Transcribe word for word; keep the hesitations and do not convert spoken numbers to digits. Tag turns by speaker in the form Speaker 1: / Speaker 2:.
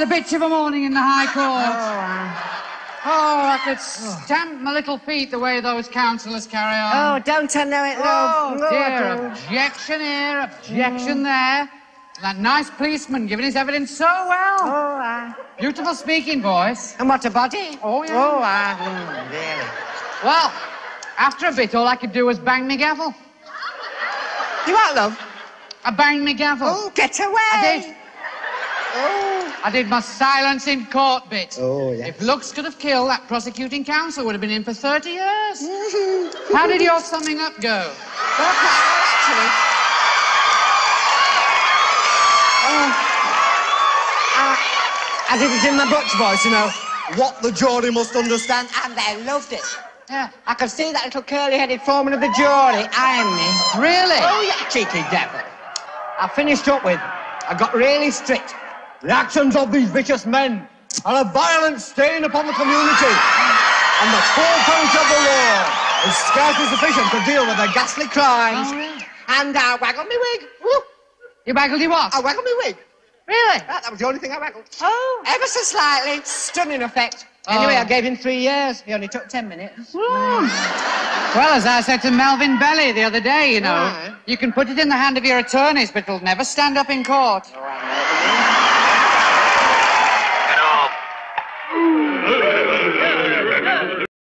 Speaker 1: a bitch of a morning in the High Court.
Speaker 2: Oh, uh...
Speaker 1: oh I could stamp my little feet the way those councillors carry on.
Speaker 2: Oh, don't I know it, love?
Speaker 1: Oh, dear. Objection here, objection mm. there. That nice policeman giving his evidence so well.
Speaker 2: Oh, uh...
Speaker 1: Beautiful speaking voice.
Speaker 2: And what a body.
Speaker 1: Oh, yeah.
Speaker 2: Oh, uh... Mm, really.
Speaker 1: Well, after a bit, all I could do was bang me gavel.
Speaker 2: You what, love?
Speaker 1: I banged me gavel.
Speaker 2: Oh, get away.
Speaker 1: I did.
Speaker 2: Oh.
Speaker 1: I did my silence in court bit.
Speaker 2: Oh, yes.
Speaker 1: If looks could have killed, that prosecuting counsel would have been in for thirty years. How did your summing up go?
Speaker 2: Well, actually... Oh. Uh, I did it in my butch voice, you know. What the jury must understand, and they loved it.
Speaker 1: Yeah.
Speaker 2: I could see that little curly-headed foreman of the jury eyeing me.
Speaker 1: Really?
Speaker 2: Oh, yeah, cheeky devil. I finished up with, I got really strict. The actions of these vicious men are a violent stain upon the community, and the full count of the law is scarcely sufficient to deal with their ghastly crimes.
Speaker 1: Oh, really?
Speaker 2: And I waggled me wig. Woo.
Speaker 1: You waggled your what?
Speaker 2: I waggled me wig.
Speaker 1: Really?
Speaker 2: That, that was the only thing I waggled.
Speaker 1: Oh.
Speaker 2: Ever so slightly. Stunning effect. Anyway,
Speaker 1: oh.
Speaker 2: I gave him three years. He only took ten minutes.
Speaker 1: Mm. Well, as I said to Melvin Belly the other day, you know,
Speaker 2: Right.
Speaker 1: you can put it in the hand of your attorneys, but it'll never stand up in court.
Speaker 2: Right.